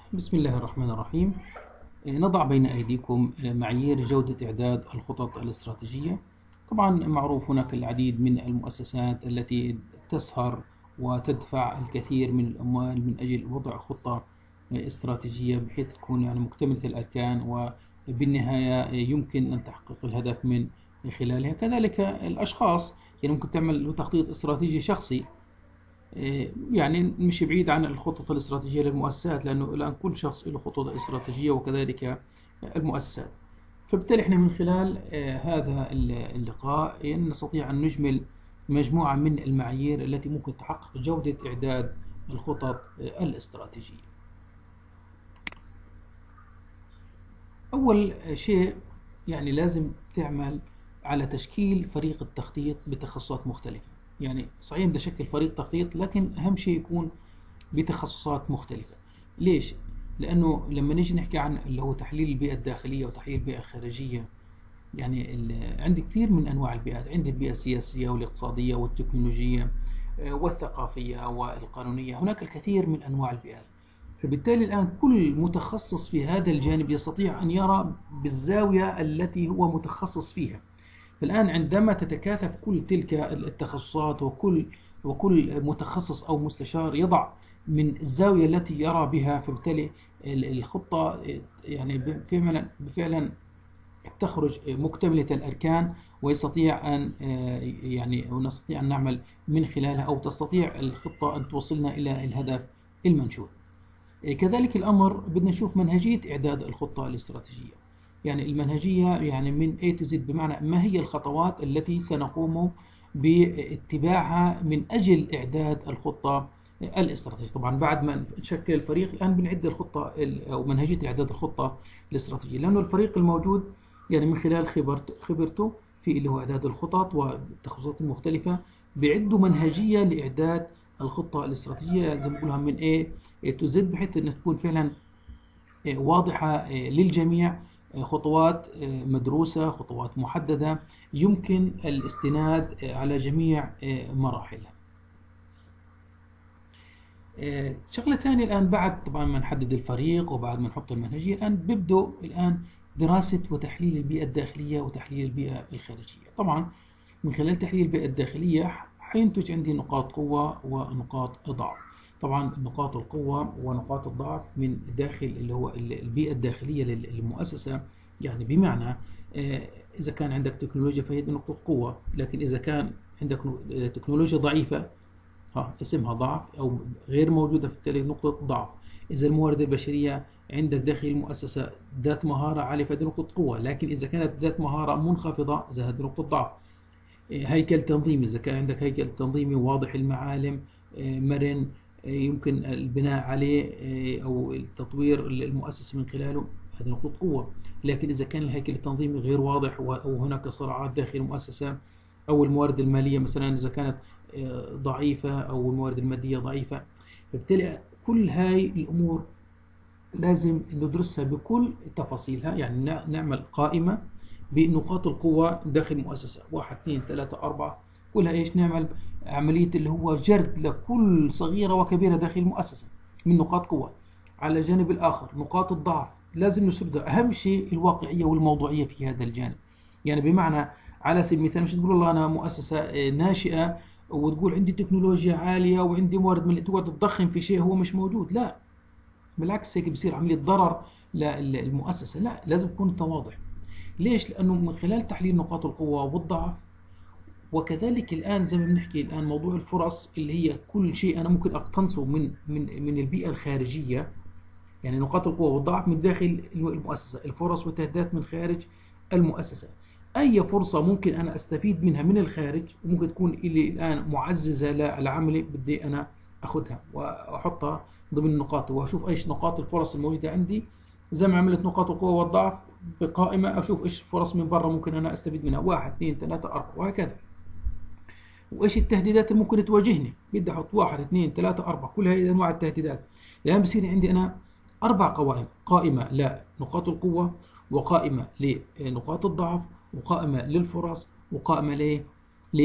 بسم الله الرحمن الرحيم. نضع بين أيديكم معايير جودة إعداد الخطط الاستراتيجية. طبعا معروف هناك العديد من المؤسسات التي تسهر وتدفع الكثير من الأموال من أجل وضع خطة استراتيجية بحيث تكون يعني مكتملة الأركان وبالنهاية يمكن أن تحقق الهدف من خلالها. كذلك الأشخاص يعني ممكن تعمل له تخطيط استراتيجي شخصي، يعني مش بعيد عن الخطط الاستراتيجية للمؤسسات، لأنه الآن كل شخص له خطط استراتيجية وكذلك المؤسسات. فبالتالي احنا من خلال هذا اللقاء يعني نستطيع أن نجمل مجموعة من المعايير التي ممكن تحقق جودة إعداد الخطط الاستراتيجية. أول شيء يعني لازم تعمل على تشكيل فريق التخطيط بتخصصات مختلفة. يعني صحيح بدي أشكل فريق تخطيط، لكن أهم شيء يكون بتخصصات مختلفة. ليش؟ لأنه لما نيجي نحكي عن اللي هو تحليل البيئة الداخلية وتحليل البيئة الخارجية، يعني عندي كثير من أنواع البيئات. عندي البيئة السياسية والاقتصادية والتكنولوجية والثقافية والقانونية. هناك الكثير من أنواع البيئات. فبالتالي الآن كل متخصص في هذا الجانب يستطيع أن يرى بالزاوية التي هو متخصص فيها. فالآن عندما تتكاثف كل تلك التخصصات وكل متخصص أو مستشار يضع من الزاوية التي يرى بها، فبالتالي الخطة يعني فعلا تخرج مكتملة الأركان، ويستطيع أن يعني ونستطيع أن نعمل من خلالها، أو تستطيع الخطة أن توصلنا إلى الهدف المنشود. كذلك الأمر بدنا نشوف منهجية إعداد الخطة الاستراتيجية. يعني المنهجية يعني من A to Z، بمعنى ما هي الخطوات التي سنقوم باتباعها من أجل إعداد الخطة الاستراتيجية. طبعا بعد ما نشكل الفريق الآن بنعد الخطة أو منهجية إعداد الخطة الاستراتيجية، لأنه الفريق الموجود يعني من خلال خبرته في اللي هو إعداد الخطط والتخصصات المختلفة بيعدوا منهجية لإعداد الخطة الاستراتيجية زي ما بقولها من A to Z، بحيث أنها تكون فعلا واضحة للجميع، خطوات مدروسة، خطوات محددة يمكن الاستناد على جميع مراحلها. شغلة ثانية الآن بعد طبعا ما نحدد الفريق وبعد ما نحط المنهجية، الآن بيبدأ الآن دراسة وتحليل البيئة الداخلية وتحليل البيئة الخارجية. طبعا من خلال تحليل البيئة الداخلية حينتج عندي نقاط قوة ونقاط ضعف. طبعا نقاط القوة ونقاط الضعف من داخل اللي هو البيئة الداخلية للمؤسسة. يعني بمعنى إذا كان عندك تكنولوجيا فهي نقطة قوة، لكن إذا كان عندك تكنولوجيا ضعيفة اسمها ضعف أو غير موجودة، في التالي نقطة ضعف. إذا الموارد البشرية عندك داخل المؤسسة ذات مهارة عالية فهذه نقطة قوة، لكن إذا كانت ذات مهارة منخفضة إذا هذه نقطة ضعف. هيكل تنظيمي، إذا كان عندك هيكل تنظيمي واضح المعالم، مرن، يمكن البناء عليه أو التطوير المؤسسة من خلاله، هذه نقطة قوة. لكن إذا كان الهيكل التنظيمي غير واضح أو هناك صراعات داخل المؤسسة، أو الموارد المالية مثلا إذا كانت ضعيفة أو الموارد المادية ضعيفة، فبالتالي كل هاي الأمور لازم ندرسها بكل تفاصيلها. يعني نعمل قائمة بنقاط القوة داخل المؤسسة، 1 2 3 4، كلها إيش نعمل عملية اللي هو جرد لكل صغيرة وكبيرة داخل المؤسسة من نقاط قوة. على الجانب الآخر نقاط الضعف لازم نسردها. أهم شيء الواقعية والموضوعية في هذا الجانب. يعني بمعنى على سبيل المثال مش تقول والله أنا مؤسسة ناشئة وتقول عندي تكنولوجيا عالية وعندي موارد من تقعد تضخم في شيء هو مش موجود. لا، بالعكس هيك بصير عملية ضرر للمؤسسة. لا، لازم يكون واضح. ليش؟ لأنه من خلال تحليل نقاط القوة والضعف، وكذلك الآن زي ما بنحكي الآن موضوع الفرص اللي هي كل شيء أنا ممكن أقتنصه من البيئة الخارجية. يعني نقاط القوة والضعف من داخل المؤسسة، الفرص والتهديدات من خارج المؤسسة. أي فرصة ممكن أنا أستفيد منها من الخارج وممكن تكون اللي الآن معززة لعملي بدي أنا أخذها وأحطها ضمن النقاط، وأشوف إيش نقاط الفرص الموجودة عندي زي ما عملت نقاط القوة والضعف بقائمة، أشوف إيش فرص من برا ممكن أنا أستفيد منها، 1 2 3 4 وهكذا. وإيش التهديدات اللي ممكن تواجهني، بدي أحط 1 2 3 4 كل هذه أنواع التهديدات. الآن بصير عندي أنا 4 قوائم، قائمة لنقاط القوة، وقائمة لنقاط الضعف، وقائمة للفرص، وقائمة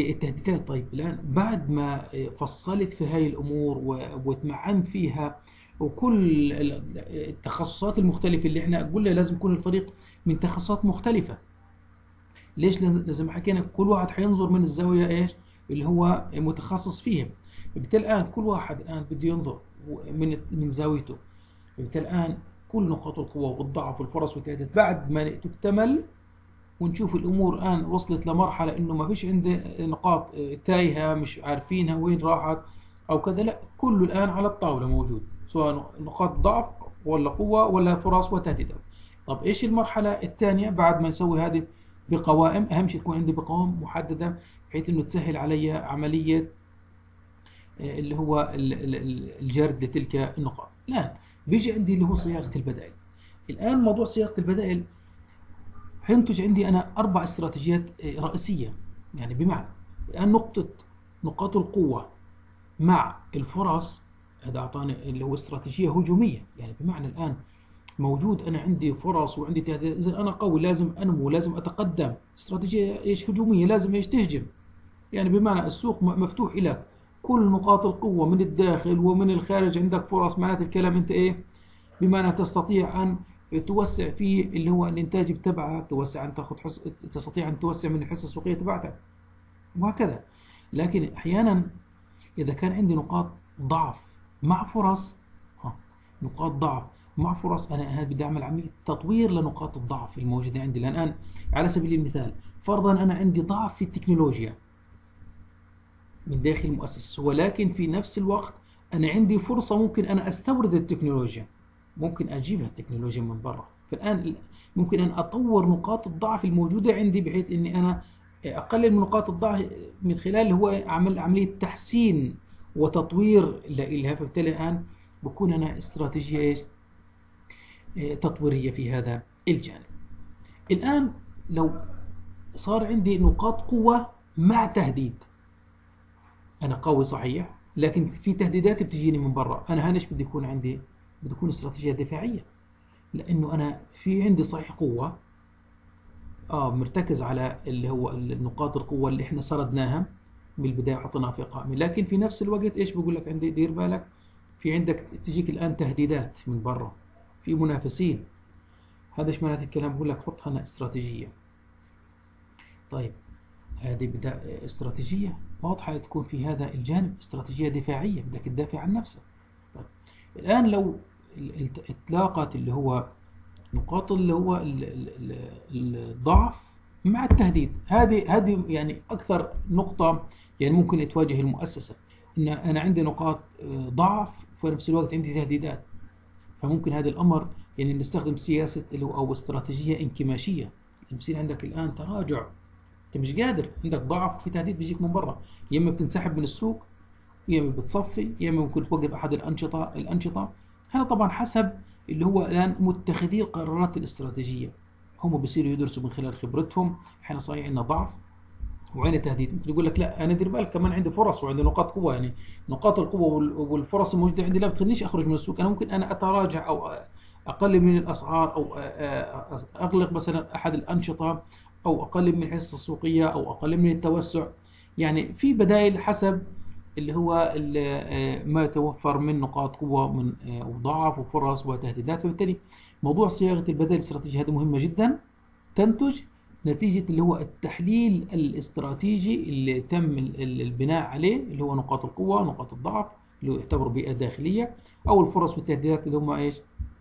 للتهديدات. طيب الآن بعد ما فصلت في هاي الأمور واتمعنت فيها وكل التخصصات المختلفة اللي احنا قلنا لازم يكون الفريق من تخصصات مختلفة. ليش؟ لازم حكينا كل واحد حينظر من الزاوية ايش اللي هو متخصص فيها. فبالتالي الآن كل واحد الآن بده ينظر من زاويته. فبالتالي الآن كل نقاط القوة والضعف والفرص والتهديدات بعد ما تكتمل ونشوف الأمور الآن وصلت لمرحلة إنه ما فيش عنده نقاط تايهة مش عارفينها وين راحت أو كذا، لا كله الآن على الطاولة موجود، سواء نقاط ضعف ولا قوة ولا فرص وتهديدات. طب إيش المرحلة الثانية بعد ما نسوي هذه بقوائم؟ أهم شيء تكون عندي بقوائم محددة بحيث إنه تسهل علي عملية اللي هو الجرد لتلك النقاط. الآن بيجي عندي اللي هو صياغة البدائل. الآن موضوع صياغة البدائل هينتج عندي أنا 4 استراتيجيات رئيسية. يعني بمعنى الآن نقاط القوة مع الفرص، هذا أعطاني اللي هو استراتيجية هجومية. يعني بمعنى الآن موجود أنا عندي فرص وعندي تهديدات، إذا أنا قوي لازم أنمو، لازم أتقدم. استراتيجية إيش؟ هجومية، لازم إيش؟ تهجم. يعني بمعنى السوق مفتوح لك، كل نقاط القوة من الداخل ومن الخارج عندك فرص. معنات الكلام أنت إيه؟ بمعنى تستطيع أن توسع فيه اللي هو الإنتاج تبعك، توسع أن تأخذ تستطيع أن توسع من الحصة السوقية تبعتك وهكذا. لكن أحيانا إذا كان عندي نقاط ضعف مع فرص، نقاط ضعف مع فرص، أنا بدي أعمل عملية تطوير لنقاط الضعف الموجودة عندي. لأن الآن على سبيل المثال فرضا أنا عندي ضعف في التكنولوجيا من داخل المؤسسة، ولكن في نفس الوقت أنا عندي فرصة ممكن أنا أستورد التكنولوجيا، ممكن أجيبها التكنولوجيا من برا. فالآن ممكن أن أطور نقاط الضعف الموجودة عندي بحيث أني أنا أقلل من نقاط الضعف من خلال هو أعمل عملية تحسين وتطوير لها. فبالتالي الآن بكون أنا استراتيجية تطويرية في هذا الجانب. الآن لو صار عندي نقاط قوة مع تهديد، أنا قوي صحيح لكن في تهديدات بتجيني من برا، أنا هانش بدي يكون عندي، بدي يكون استراتيجية دفاعية. لأنه أنا في عندي صحيح قوة مرتكز على اللي هو النقاط القوة اللي احنا سردناها بالبداية حطيناها في قائمة، لكن في نفس الوقت ايش بقول لك عندي؟ دير بالك في عندك تجيك الآن تهديدات من برا، في منافسين. هذا ايش معناته الكلام؟ بقول لك حط هنا استراتيجية. طيب هذه بدأ استراتيجية واضحة تكون في هذا الجانب، استراتيجية دفاعية بدك تدافع عن نفسك. طيب الآن لو اتلاقت اللي هو نقاط اللي هو الضعف مع التهديد، هذه يعني أكثر نقطة يعني ممكن تواجه المؤسسة، إن أنا عندي نقاط ضعف في نفس الوقت عندي تهديدات. فممكن هذا الأمر يعني نستخدم سياسة اللي هو أو استراتيجية انكماشية. بصير عندك الآن تراجع، أنت مش قادر، عندك ضعف وفي تهديد بيجيك من برا، يا إما بتنسحب من السوق، يا إما بتصفي، يا إما ممكن توقف أحد الأنشطة. هذا طبعا حسب اللي هو الآن متخذي القرارات الاستراتيجية، هم بيصيروا يدرسوا من خلال خبرتهم. احنا صحيح عندنا ضعف وعندنا تهديد، ممكن يقول لك لا انا دير بالك كمان عندي فرص وعندي نقاط قوه، يعني نقاط القوه والفرص الموجوده عندي لا بتخلينيش اخرج من السوق. انا ممكن انا اتراجع او اقلل من الاسعار او اغلق مثلا احد الانشطه او اقلل من الحصه السوقيه او اقلل من التوسع. يعني في بدائل حسب اللي هو ما يتوفر من نقاط قوة من وضعف وفرص وتهديدات. وبالتالي موضوع صياغة البدائل الاستراتيجية هذه مهمة جدا، تنتج نتيجة اللي هو التحليل الاستراتيجي اللي تم البناء عليه، اللي هو نقاط القوة، نقاط الضعف اللي هو يعتبر بيئة داخلية، أو الفرص والتهديدات اللي هم إيش؟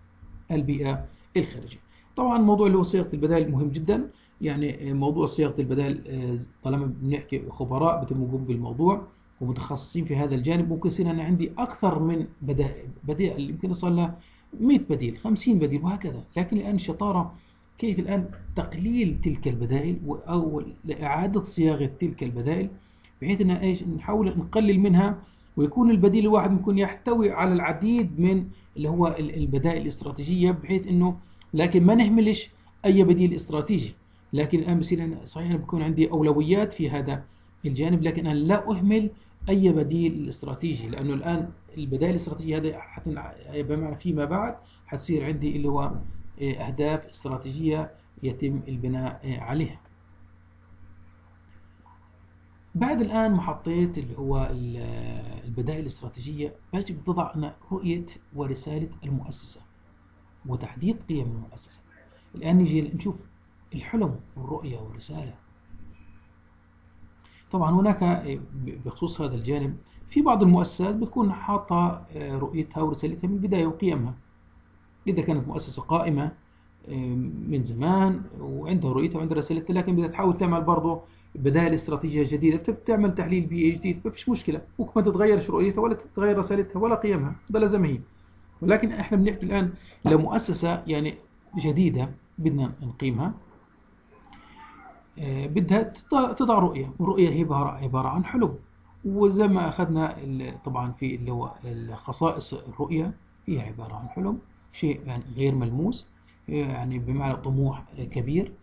البيئة الخارجية. طبعا موضوع اللي هو صياغة البدائل مهم جدا. يعني موضوع صياغة البدائل طالما بنحكي خبراء بتموا بالموضوع ومتخصصين في هذا الجانب، ممكن يصير أنا عندي أكثر من بدائل، يمكن يصل ل 100 بديل، 50 بديل وهكذا. لكن الآن الشطارة كيف الآن تقليل تلك البدائل أو إعادة صياغة تلك البدائل بحيث أن إيش نحاول نقلل منها، ويكون البديل الواحد ممكن يحتوي على العديد من اللي هو البدائل الاستراتيجية، بحيث أنه لكن ما نهملش أي بديل استراتيجي. لكن الآن بصير صحيح أنا بكون عندي أولويات في هذا الجانب، لكن أنا لا أهمل أي بديل استراتيجي، لأنه الآن البدائل الاستراتيجية هذه بمعنى فيما بعد حتصير عندي اللي هو أهداف استراتيجية يتم البناء عليها. بعد الآن ما حطيت اللي هو البدائل الاستراتيجية، يجب تضع أنا رؤية ورسالة المؤسسة وتحديد قيم المؤسسة. الآن نيجي نشوف الحلم والرؤية والرسالة. طبعا هناك بخصوص هذا الجانب في بعض المؤسسات بتكون حاطة رؤيتها ورسالتها من البداية وقيمها. إذا كانت مؤسسة قائمة من زمان وعندها رؤيتها وعندها رسالتها، لكن بدها تحاول تعمل برضه بدائل استراتيجية جديدة، بتعمل تحليل بيئي جديد، ما فيش مشكلة، ممكن ما تتغيرش رؤيتها ولا تتغير رسالتها ولا قيمها، ده زي ما هي. ولكن احنا بنحكي الآن لمؤسسة يعني جديدة بدنا نقيمها، بدها تضع رؤية، والرؤية هي عبارة عن حلم. وزي ما أخذنا طبعا في اللي هو خصائص الرؤية، هي عبارة عن حلم، شيء يعني غير ملموس، يعني بمعنى طموح كبير.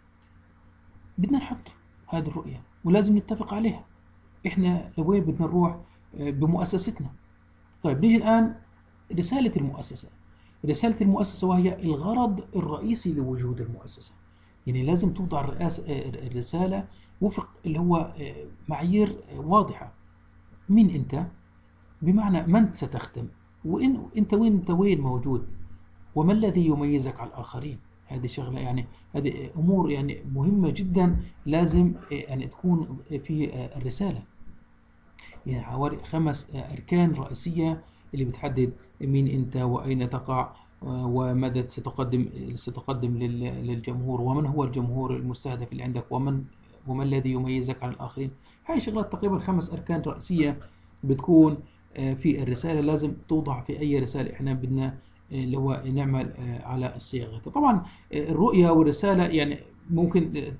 بدنا نحط هذه الرؤية ولازم نتفق عليها، احنا لوين بدنا نروح بمؤسستنا. طيب نيجي الآن رسالة المؤسسة. رسالة المؤسسة وهي الغرض الرئيسي لوجود المؤسسة. يعني لازم توضع الرسالة وفق اللي هو معايير واضحة. مين أنت؟ بمعنى من ستخدم، وإن أنت وين موجود، وما الذي يميزك على الآخرين. هذه شغلة يعني، هذه أمور يعني مهمة جدا، لازم يعني تكون في الرسالة. يعني حوالي 5 أركان رئيسية اللي بتحدد مين أنت وأين تقع وماذا ستقدم للجمهور، ومن هو الجمهور المستهدف اللي عندك، وما الذي يميزك عن الآخرين. هاي شغلات تقريبا 5 أركان رئيسية بتكون في الرسالة، لازم توضع في أي رسالة احنا بدنا اللي هو نعمل على الصياغة. طبعا الرؤية والرسالة يعني ممكن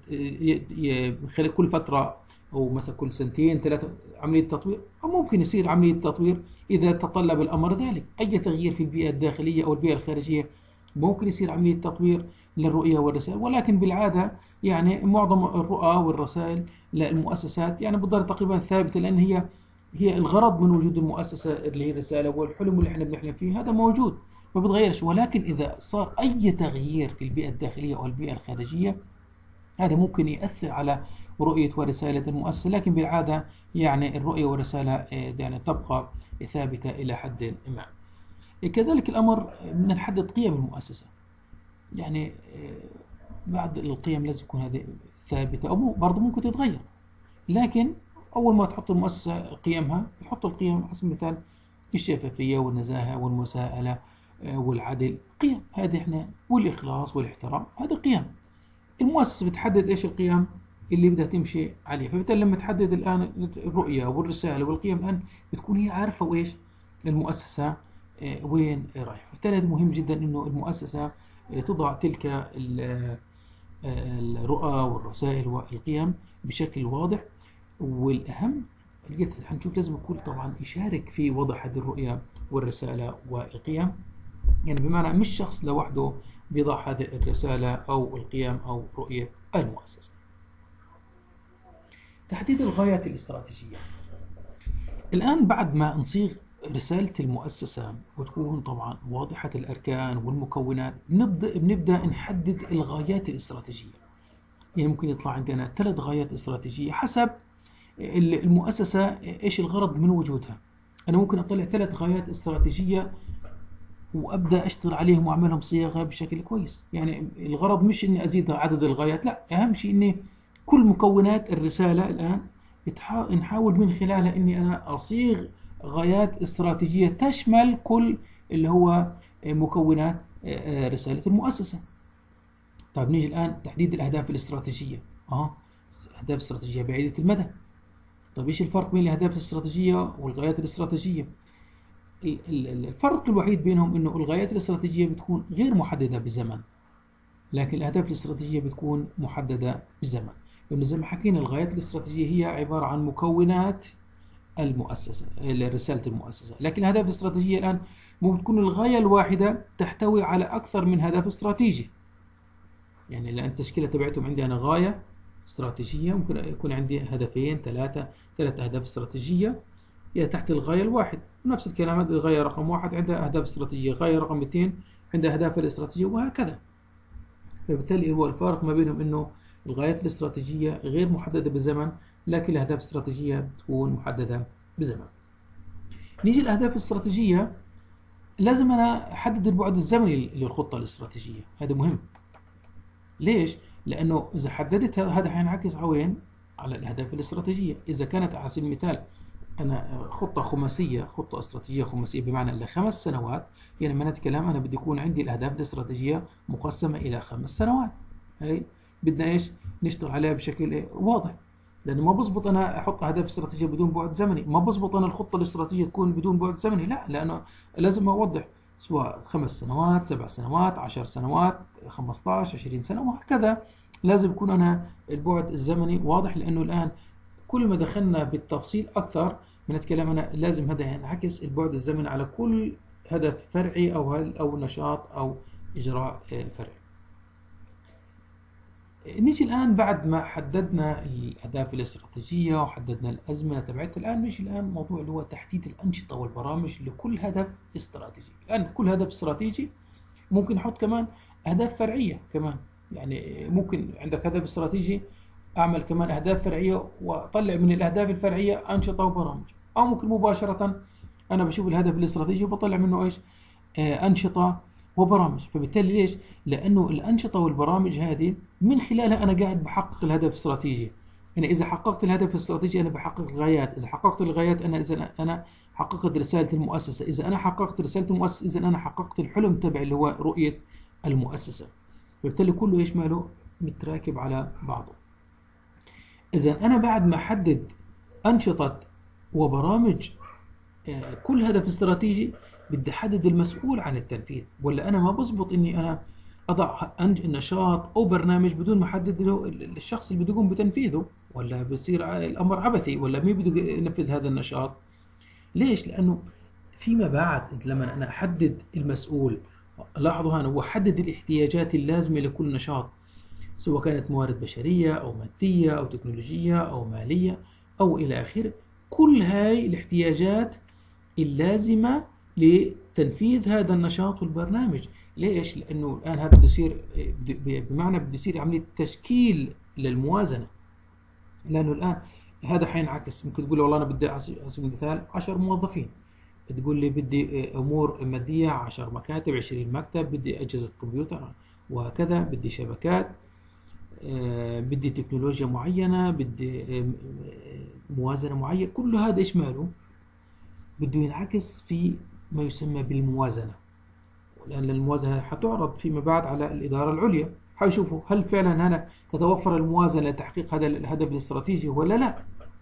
خلال كل فترة أو مثلا كل 2-3 عملية تطوير، أو ممكن يصير عملية تطوير إذا تطلب الأمر ذلك. أي تغيير في البيئة الداخلية أو البيئة الخارجية ممكن يصير عملية تطوير للرؤية والرسائل. ولكن بالعادة يعني معظم الرؤى والرسائل للمؤسسات يعني بتضل تقريبا ثابتة، لأن هي الغرض من وجود المؤسسة اللي هي الرسالة والحلم اللي احنا بنحلم فيه هذا موجود ما بتغيرش. ولكن إذا صار أي تغيير في البيئة الداخلية أو البيئة الخارجية، هذا ممكن يأثر على رؤية ورسالة المؤسسة. لكن بالعادة يعني الرؤية والرسالة يعني تبقى ثابتة إلى حد ما. كذلك الأمر بدنا نحدد قيم المؤسسة. يعني بعض القيم لازم تكون هذه ثابتة أو برضه ممكن تتغير، لكن أول ما تحط المؤسسة قيمها تحط القيم حسب مثال الشفافية والنزاهة والمساءلة والعدل، قيم هذه احنا، والإخلاص والاحترام، هذه قيم. المؤسسة بتحدد ايش القيم اللي بدها تمشي عليه. فبالتالي لما تحدد الآن الرؤية والرسالة والقيم الآن بتكون هي عارفة وإيش المؤسسة وين رايحة. فبالتالي مهم جدا إنه المؤسسة تضع تلك الرؤى والرسائل والقيم بشكل واضح. والأهم حنشوف لازم يكون طبعا يشارك في وضع هذه الرؤية والرسالة والقيم، يعني بمعنى مش شخص لوحده بيضع هذه الرسالة أو القيم أو رؤية المؤسسة. تحديد الغايات الاستراتيجية. الآن بعد ما نصيغ رسالة المؤسسة وتكون طبعا واضحة الأركان والمكونات، بنبدأ نحدد الغايات الاستراتيجية. يعني ممكن يطلع عندنا 3 غايات استراتيجية حسب المؤسسة إيش الغرض من وجودها. أنا ممكن أطلع 3 غايات استراتيجية وأبدأ أشتغل عليهم وأعملهم صياغة بشكل كويس. يعني الغرض مش إني أزيد عدد الغايات، لا، أهم شيء إني كل مكونات الرسالة الآن نحاول من خلالها إني أنا أصيغ غايات استراتيجية تشمل كل اللي هو مكونات رسالة المؤسسة. طيب نيجي الآن تحديد الأهداف الاستراتيجية. أهداف استراتيجية بعيدة المدى. طيب إيش الفرق بين الأهداف الاستراتيجية والغايات الاستراتيجية؟ الفرق الوحيد بينهم إنه الغايات الاستراتيجية بتكون غير محددة بزمن، لكن الأهداف الاستراتيجية بتكون محددة بزمن. لأنه زي ما حكينا الغايات الاستراتيجية هي عبارة عن مكونات المؤسسة، رسالة المؤسسة. لكن الأهداف الاستراتيجية الآن ممكن تكون الغاية الواحدة تحتوي على أكثر من هدف استراتيجي. يعني الآن التشكيلة تبعتهم عندي أنا غاية استراتيجية، ممكن يكون عندي هدفين 3 أهداف استراتيجية هي تحت الغاية الواحد. نفس الكلام الغاية رقم 1 عندها أهداف استراتيجية، غاية رقم 2 عندها أهداف الاستراتيجية، وهكذا. فبالتالي هو الفارق ما بينهم إنه الغايات الاستراتيجية غير محددة بزمن، لكن الأهداف الاستراتيجية تكون محددة بزمن. نيجي الأهداف الاستراتيجية، لازم أنا أحدد البعد الزمني للخطة الاستراتيجية، هذا مهم. ليش؟ لأنه إذا حددت هذا حينعكس على وين؟ على الأهداف الاستراتيجية. إذا كانت على سبيل المثال أنا خطة خماسية، خطة استراتيجية خماسية بمعنى ل5 سنوات، يعني معنى الكلام أنا بدي يكون عندي الأهداف الاستراتيجية مقسمة إلى 5 سنوات. هي بدنا إيش؟ نشتغل عليها بشكل واضح، لأنه ما بزبط أنا أحط أهداف استراتيجية بدون بعد زمني، ما بزبط أنا الخطة الاستراتيجية تكون بدون بعد زمني، لا، لأنه لازم أوضح سواء 5 سنوات، 7 سنوات، 10 سنوات، 15، 20 سنة وهكذا. لازم يكون أنا البعد الزمني واضح، لأنه الآن كل ما دخلنا بالتفصيل أكثر من الكلام أنا لازم هذا ينعكس البعد الزمني على كل هدف فرعي أو نشاط أو إجراء فرعي. نيجي الآن بعد ما حددنا الأهداف الاستراتيجية وحددنا الأزمنة تبعتها، الآن نيجي الآن موضوع اللي هو تحديد الأنشطة والبرامج لكل هدف استراتيجي. الآن كل هدف استراتيجي ممكن نحط كمان أهداف فرعية كمان، يعني ممكن عندك هدف استراتيجي أعمل كمان أهداف فرعية وأطلع من الأهداف الفرعية أنشطة وبرامج، أو ممكن مباشرة أنا بشوف الهدف الاستراتيجي وبطلع منه إيش؟ أنشطة وبرامج. فبالتالي ليش؟ لأنه الأنشطة والبرامج هذه من خلالها أنا قاعد بحقق الهدف الاستراتيجي. يعني إذا حققت الهدف الاستراتيجي أنا بحقق الغايات، إذا حققت الغايات إذا أنا حققت رسالة المؤسسة، إذا أنا حققت رسالة المؤسسة إذا أنا حققت الحلم تبعي اللي هو رؤية المؤسسة. فبالتالي كله إيش ماله؟ متراكب على بعضه. إذا أنا بعد ما أحدد أنشطة وبرامج كل هدف استراتيجي بدي أحدد المسؤول عن التنفيذ، ولا أنا ما بزبط إني أنا أضع نشاط أو برنامج بدون ما أحدد له الشخص اللي بده يقوم بتنفيذه، ولا بصير الأمر عبثي، ولا مين بده ينفذ هذا النشاط؟ ليش؟ لأنه فيما بعد لما أنا أحدد المسؤول، لاحظوا هنا وأحدد الاحتياجات اللازمة لكل نشاط، سواء كانت موارد بشرية أو مادية أو تكنولوجية أو مالية أو إلى آخره، كل هاي الاحتياجات اللازمة لتنفيذ هذا النشاط والبرنامج. ليش؟ لأنه الآن هذا بده يصير بمعنى بده يصير عملية تشكيل للموازنة، لأنه الآن هذا حينعكس. ممكن تقول والله أنا بدي على سبيل المثال 10 موظفين، تقول لي بدي أمور مادية 10 مكاتب، 20 مكتب، بدي أجهزة كمبيوتر وهكذا، بدي شبكات، بدي تكنولوجيا معينة، بدي موازنة معينة. كل هذا إيش ماله؟ بده ينعكس في ما يسمى بالموازنة، لأن الموازنة حتعرض فيما بعد على الإدارة العليا، حيشوفوا هل فعلا هنا تتوفر الموازنة لتحقيق هذا الهدف الاستراتيجي ولا لا.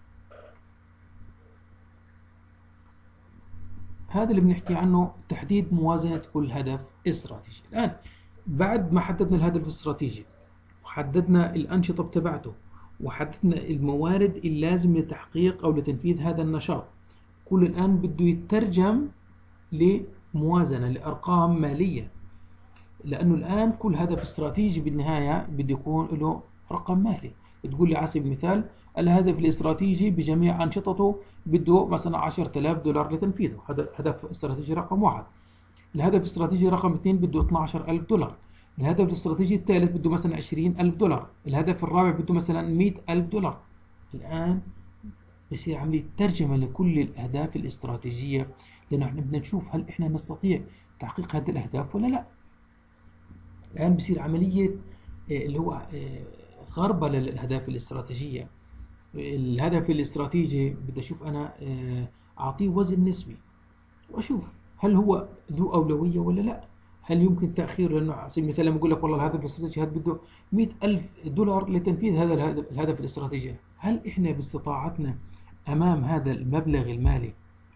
هذا اللي بنحكي عنه تحديد موازنة كل هدف استراتيجي. الآن بعد ما حددنا الهدف الاستراتيجي وحددنا الأنشطة تبعته وحددنا الموارد اللازمة لتحقيق أو لتنفيذ هذا النشاط، كل الآن بده يترجم لموازنة، لأرقام مالية، لأنه الآن كل هدف استراتيجي بالنهاية بده يكون له رقم مالي. تقول لي على سبيل المثال الهدف الاستراتيجي بجميع أنشطته بده مثلا $10,000 لتنفيذه، هذا هدف استراتيجي رقم 1. الهدف الاستراتيجي رقم 2 بده $12,000. الهدف الاستراتيجي الثالث بده مثلا $20,000. الهدف الرابع بده مثلا $100,000. الآن بصير عملية ترجمة لكل الأهداف الاستراتيجية، لأنه احنا بدنا نشوف هل احنا نستطيع تحقيق هذه الأهداف ولا لا. الآن بصير عملية اللي هو غربلة للأهداف الاستراتيجية. الهدف الاستراتيجي بدي أشوف أنا أعطيه وزن نسبي، وأشوف هل هو ذو أولوية ولا لا، هل يمكن تأخير. لأنه على سبيل المثال لما أقول لك والله الهدف الاستراتيجي هذا بده $100,000 لتنفيذ هذا الهدف الاستراتيجي، هل إحنا باستطاعتنا أمام هذا المبلغ المالي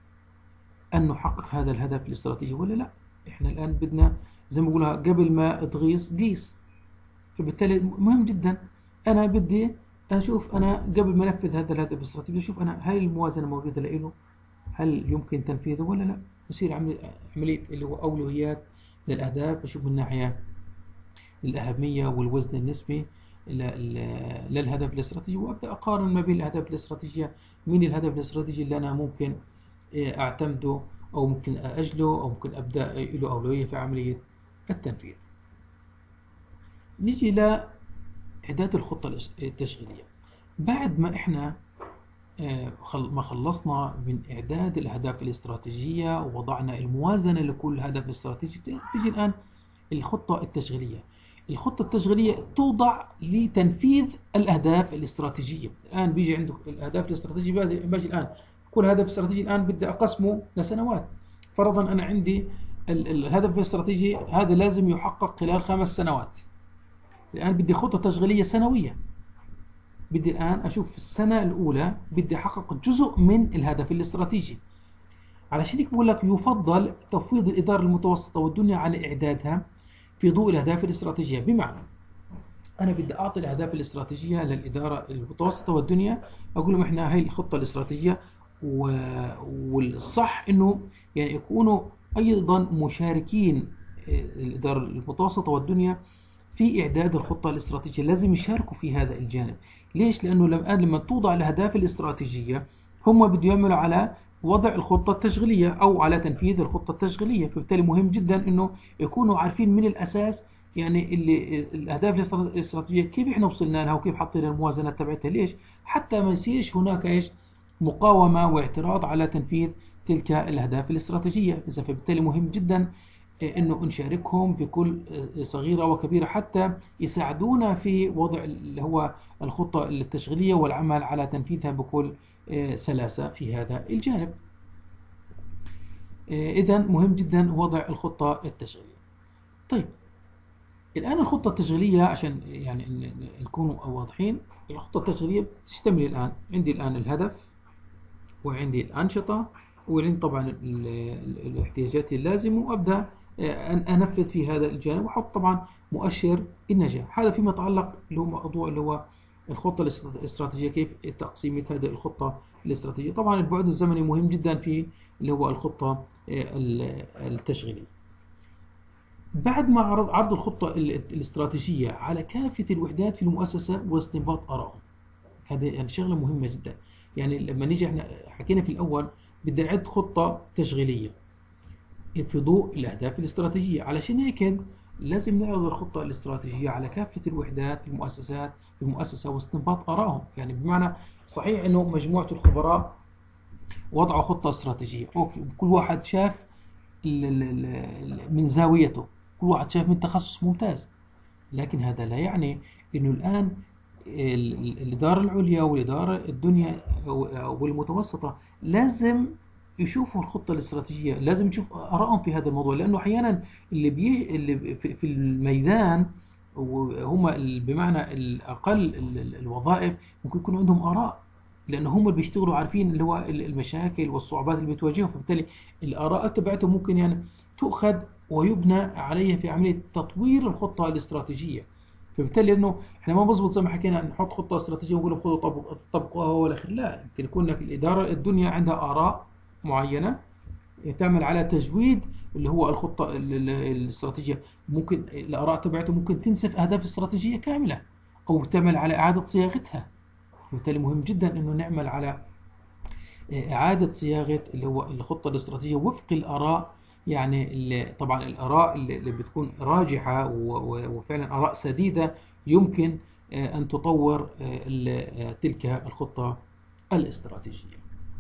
أن نحقق هذا الهدف الاستراتيجي ولا لا؟ إحنا الآن بدنا زي ما بقولها قبل ما تغيص قيس. فبالتالي مهم جدا أنا بدي أشوف أنا قبل ما أنفذ هذا الهدف الاستراتيجي أشوف أنا هل الموازنة موجودة له، هل يمكن تنفيذه ولا لا. يصير عملية اللي هو أولويات للأهداف، أشوف من ناحية الأهمية والوزن النسبي للهدف الاستراتيجي، وأبدأ أقارن ما بين الأهداف الاستراتيجية، من الهدف الاستراتيجي اللي أنا ممكن أعتمده أو ممكن أجله أو ممكن أبدأ له أولوية في عملية التنفيذ. نيجي إلى إعداد الخطة التشغيلية. بعد ما إحنا ما خلصنا من إعداد الأهداف الاستراتيجية ووضعنا الموازنة لكل هدف استراتيجي، تجي الآن الخطة التشغيلية. الخطة التشغيلية توضع لتنفيذ الأهداف الاستراتيجية. الآن بيجي عندك الأهداف الاستراتيجية، باجي الآن كل هدف استراتيجي الآن بدي أقسمه لسنوات. فرضا أنا عندي الهدف الاستراتيجي هذا لازم يحقق خلال 5 سنوات. الآن بدي خطة تشغيلية سنوية. بدي الآن أشوف في السنة الأولى بدي أحقق جزء من الهدف الاستراتيجي. علشان هيك بقول لك يفضل تفويض الإدارة المتوسطة والدنيا على إعدادها في ضوء الأهداف الاستراتيجية. بمعنى أنا بدي أعطي الأهداف الاستراتيجية للإدارة المتوسطة والدنيا، أقول لهم إحنا هاي الخطة الاستراتيجية، والصح إنه يعني يكونوا أيضا مشاركين الإدارة المتوسطة والدنيا في إعداد الخطة الاستراتيجية. لازم يشاركوا في هذا الجانب. ليش؟ لأنه لما توضع الأهداف الاستراتيجية هم بده يعملوا على وضع الخطة التشغيلية أو على تنفيذ الخطة التشغيلية. فبالتالي مهم جدا إنه يكونوا عارفين من الأساس يعني اللي الأهداف الاستراتيجية كيف إحنا وصلنا لها وكيف حطينا الموازنات تبعتها. ليش؟ حتى ما يصيرش هناك إيش مقاومة واعتراض على تنفيذ تلك الأهداف الاستراتيجية. إذا فبالتالي مهم جدا إنه نشاركهم بكل صغيرة وكبيرة حتى يساعدونا في وضع اللي هو الخطة التشغيلية والعمل على تنفيذها بكل سلاسة في هذا الجانب. إذا مهم جدا وضع الخطة التشغيلية. طيب الآن الخطة التشغيلية عشان يعني نكون واضحين، الخطة التشغيلية تشتمل الآن عندي الآن الهدف، وعندي الأنشطة، وعندي طبعا الاحتياجات اللازمة، وأبدأ أن أنفذ في هذا الجانب، وأحط طبعا مؤشر النجاح. هذا فيما يتعلق اللي هو موضوع اللي هو الخطة الاستراتيجية، كيف تقسيمة هذه الخطة الاستراتيجية. طبعا البعد الزمني مهم جدا في اللي هو الخطة التشغيلية. بعد ما عرض الخطة الاستراتيجية على كافة الوحدات في المؤسسة واستنباط آرائهم، هذه يعني شغلة مهمة جدا. يعني لما نيجي احنا حكينا في الأول بدي أعد خطة تشغيلية في ضوء الأهداف الاستراتيجية، علشان هيك لازم نعرض الخطة الاستراتيجية على كافة الوحدات في المؤسسة واستنباط آرائهم. يعني بمعنى صحيح إنه مجموعة الخبراء وضعوا خطة استراتيجية، أوكي، كل واحد شاف من زاويته، كل واحد شاف من تخصص ممتاز، لكن هذا لا يعني إنه الآن الإدارة العليا والإدارة الدنيا والمتوسطة لازم يشوفوا الخطة الاستراتيجية، لازم يشوف آرائهم في هذا الموضوع. لأنه أحيانا اللي في الميدان وهم بمعنى الأقل الوظائف ممكن يكون عندهم آراء، لأنه هم اللي بيشتغلوا عارفين اللي هو المشاكل والصعوبات اللي بتواجههم. فبالتالي الآراء تبعتهم ممكن يعني تؤخذ ويبنى عليها في عملية تطوير الخطة الاستراتيجية. فبالتالي انه احنا ما بزبط زي ما حكينا نحط خطه استراتيجيه ونقول خذوا طبقوها ولا خير. لا، يمكن يكون لك الاداره الدنيا عندها اراء معينه تعمل على تجويد اللي هو الخطه الاستراتيجيه. ممكن الاراء تبعته ممكن تنسف اهداف استراتيجيه كامله او تعمل على اعاده صياغتها. وبالتالي مهم جدا انه نعمل على اعاده صياغه اللي هو الخطه الاستراتيجيه وفق الاراء. يعني طبعا الآراء اللي بتكون راجحة وفعلا آراء سديدة يمكن أن تطور تلك الخطة الاستراتيجية.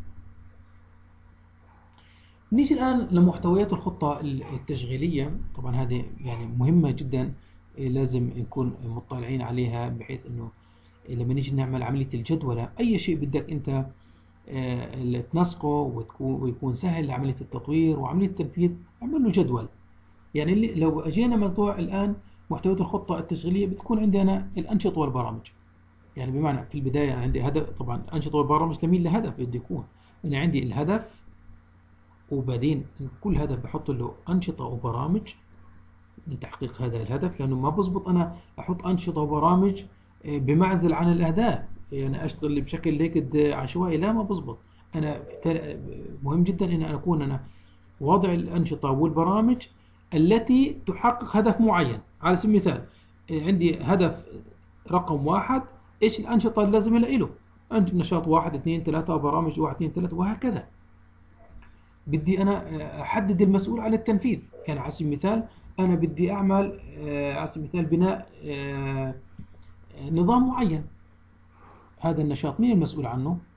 نيجي الآن لمحتويات الخطة التشغيلية. طبعا هذه يعني مهمة جدا، لازم نكون مطلعين عليها، بحيث أنه لما نيجي نعمل عملية الجدولة أي شيء بدك أنت تنسقه ويكون سهل لعملية التطوير وعملية التنفيذ، اعمل له جدول. يعني لو اجينا موضوع الآن محتويات الخطة التشغيلية، بتكون عندنا الأنشطة والبرامج. يعني بمعنى في البداية عندي هدف، طبعا الأنشطة والبرامج لمين؟ لهدف بده يكون. أنا عندي الهدف، وبعدين كل هدف بحط له أنشطة وبرامج لتحقيق هذا الهدف. لأنه ما بزبط أنا أحط أنشطة وبرامج بمعزل عن الأهداف، يعني أشتغل بشكل هيك عشوائي، لا ما بزبط. أنا مهم جدا أن أكون أنا وضع الأنشطة والبرامج التي تحقق هدف معين. على سبيل المثال عندي هدف رقم 1، إيش الأنشطة اللازمة له؟ نشاط 1 2 3، برامج 1 2 3، وهكذا. بدي أنا أحدد المسؤول عن التنفيذ. يعني على سبيل المثال أنا بدي أعمل على سبيل المثال بناء نظام معين. هذا النشاط مين المسؤول عنه؟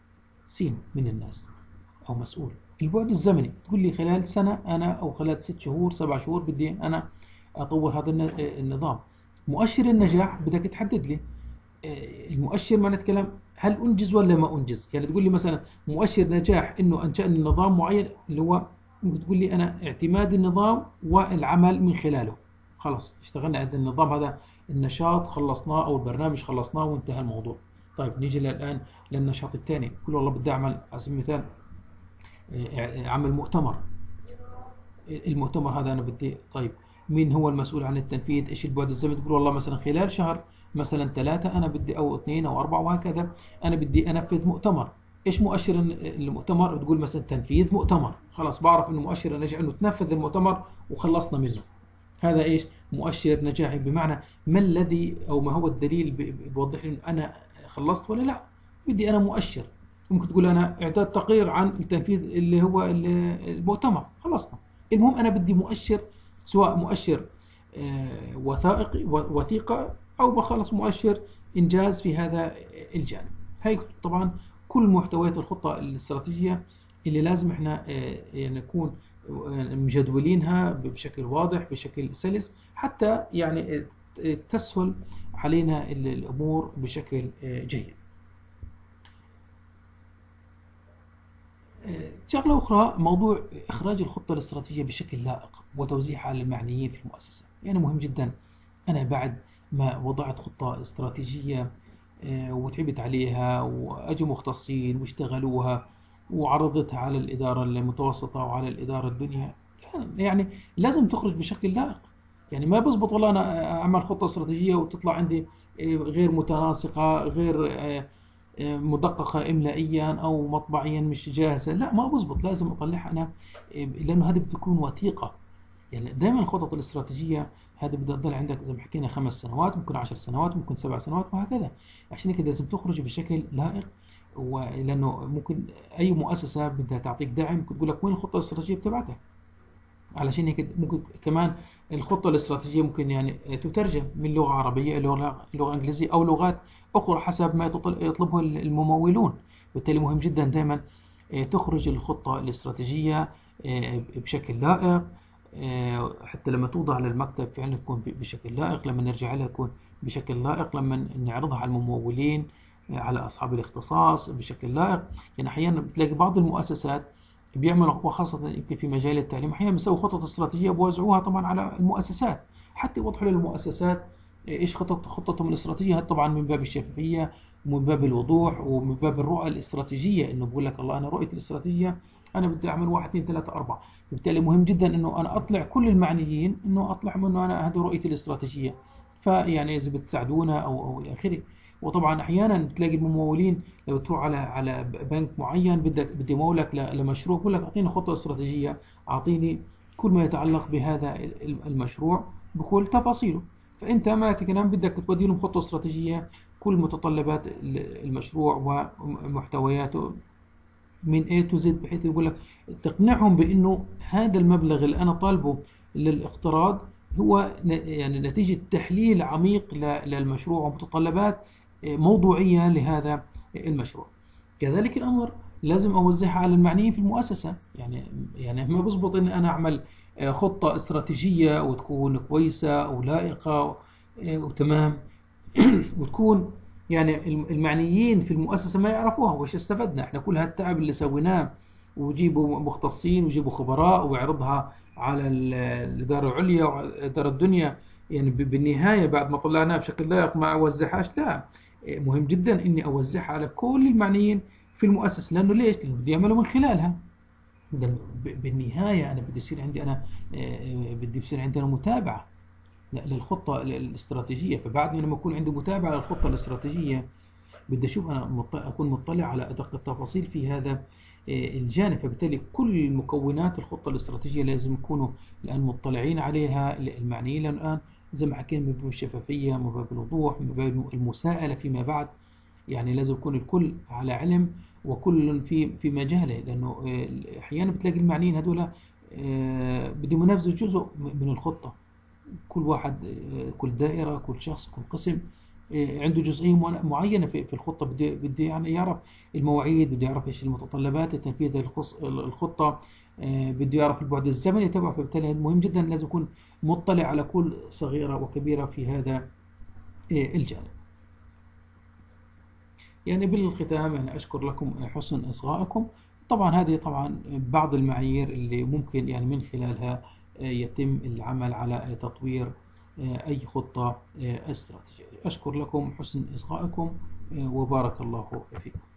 س من الناس أو مسؤول. البعد الزمني تقول لي خلال سنة أنا أو خلال 6 شهور 7 شهور بدي أنا أطور هذا النظام. مؤشر النجاح بدك تحدد لي المؤشر، معنى الكلام هل أنجز ولا ما أنجز. يعني تقول لي مثلا مؤشر نجاح إنه أنشأنا نظام معين، اللي هو ممكن تقول لي أنا اعتماد النظام والعمل من خلاله. خلاص اشتغلنا على النظام هذا، النشاط خلصناه أو البرنامج خلصناه وانتهى الموضوع. طيب نيجي الآن للنشاط الثاني، كل والله بدي أعمل على سبيل المثال عمل مؤتمر. المؤتمر هذا أنا بدي، طيب مين هو المسؤول عن التنفيذ؟ إيش البعد الزمني؟ تقول والله مثلا خلال شهر مثلا 3 أنا بدي، أو 2 أو 4 وهكذا، أنا بدي أنفذ مؤتمر. إيش مؤشر المؤتمر؟ بتقول مثلا تنفيذ مؤتمر. خلاص بعرف إنه مؤشر النجاح إنه تنفذ المؤتمر وخلصنا منه. هذا إيش؟ مؤشر نجاحي. بمعنى ما الذي أو ما هو الدليل بيوضح لي إنه أنا خلصت ولا لا. بدي أنا مؤشر. ممكن تقول أنا إعداد تقرير عن التنفيذ اللي هو المؤتمر، خلصنا. المهم أنا بدي مؤشر، سواء مؤشر وثائقي وثيقة، أو بخلص مؤشر إنجاز في هذا الجانب. هاي طبعا كل محتويات الخطة الاستراتيجية اللي لازم احنا يعني نكون مجدولينها بشكل واضح بشكل سلس، حتى يعني تسهل علينا الأمور بشكل جيد. شغلة أخرى، موضوع إخراج الخطة الاستراتيجية بشكل لائق وتوزيعها على المعنيين في المؤسسة. يعني مهم جدا أنا بعد ما وضعت خطة استراتيجية وتعبت عليها وأجوا مختصين واشتغلوها وعرضتها على الإدارة المتوسطة وعلى الإدارة الدنيا، يعني لازم تخرج بشكل لائق. يعني ما بزبط والله أنا أعمل خطة استراتيجية وتطلع عندي غير متناسقة، غير مدققة إملائيا أو مطبعيا مش جاهزة. لا، ما بزبط، لازم أطلعها أنا، لأنه هذه بتكون وثيقة. يعني دائما الخطط الاستراتيجية هذا بدها تضل عندك زي ما حكينا 5 سنوات، ممكن 10 سنوات، ممكن 7 سنوات وهكذا. عشان كده لازم تخرج بشكل لائق، ولأنه ممكن أي مؤسسة بدها تعطيك دعم ممكن تقول لك وين الخطة الاستراتيجية بتبعتها. علشان هيك ممكن كمان الخطة الاستراتيجية ممكن يعني تترجم من لغة عربية إلى لغة إنجليزية أو لغات أخرى حسب ما يطلبه الممولون. بالتالي مهم جدا دائما تخرج الخطة الاستراتيجية بشكل لائق، حتى لما توضع على المكتب فعلا تكون بشكل لائق، لما نرجع لها تكون بشكل لائق، لما نعرضها على الممولين على أصحاب الاختصاص بشكل لائق. يعني أحيانا بتلاقي بعض المؤسسات بيعملوا، وخاصة يمكن في مجال التعليم، أحيانا بيسووا خطط استراتيجية بوزعوها طبعا على المؤسسات حتى يوضحوا للمؤسسات إيش خطتهم الاستراتيجية، طبعا من باب الشفافية ومن باب الوضوح ومن باب الرؤى الاستراتيجية، إنه بقول لك الله أنا رؤيتي الاستراتيجية أنا بدي أعمل 1 2 3 4. بالتالي مهم جدا إنه أنا أطلع كل المعنيين، إنه أطلع إنه أنا هذه رؤيتي الاستراتيجية. فيعني إذا بتساعدونا أو إلى آخره. وطبعا احيانا بتلاقي الممولين لو تروح على بنك معين بدي مولك لمشروع، بقول لك اعطيني خطه استراتيجيه، اعطيني كل ما يتعلق بهذا المشروع بكل تفاصيله. فانت ما كلام بدك تودي لهم خطه استراتيجيه كل متطلبات المشروع ومحتوياته من A to Z، بحيث يقول لك تقنعهم بانه هذا المبلغ اللي انا طالبه للاقتراض هو يعني نتيجة تحليل عميق للمشروع ومتطلبات موضوعية لهذا المشروع. كذلك الأمر لازم أوزعها على المعنيين في المؤسسة. يعني ما بزبط إن أنا أعمل خطة استراتيجية وتكون كويسة ولائقة وتمام وتكون يعني المعنيين في المؤسسة ما يعرفوها. وش استفدنا احنا كل هالتعب اللي سويناه، وجيبوا مختصين وجيبوا خبراء ويعرضها على الإدارة العليا والإدارة الدنيا، يعني بالنهاية بعد ما طلعناها بشكل لائق ما أوزعهاش. لا، مهم جدا إني أوزعها على كل المعنيين في المؤسسة. لأنه ليش؟ لأنه بدي أعمله من خلالها. بالنهاية أنا بدي يصير عندي بدي يصير عندنا متابعة للخطة الاستراتيجية. فبعد ما لما يكون عندي متابعة للخطة الاستراتيجية بدي أشوف أنا أكون مطلع على أدق التفاصيل في هذا الجانب. فبالتالي كل مكونات الخطة الاستراتيجية لازم يكونوا الآن مطلعين عليها المعنيين. لأن الآن زي ما حكينا من باب الشفافية، من باب الوضوح، من باب المساءلة فيما بعد. يعني لازم يكون الكل على علم وكل في مجاله. لأنه أحيانا بتلاقي المعنيين هذول بدهم ينفذوا جزء من الخطة. كل واحد، كل دائرة، كل شخص، كل قسم عنده جزئية معينة في الخطة، بده يعني يعرف المواعيد، بده يعرف ايش المتطلبات لتنفيذ الخطة، بده يعرف البعد الزمني تبعه. فبالتالي مهم جدا لازم يكون مطلع على كل صغيرة وكبيرة في هذا الجانب. يعني بالختام يعني أشكر لكم حسن إصغائكم. طبعا هذه طبعا بعض المعايير اللي ممكن يعني من خلالها يتم العمل على تطوير أي خطة استراتيجية. أشكر لكم حسن إصغائكم وبارك الله فيكم.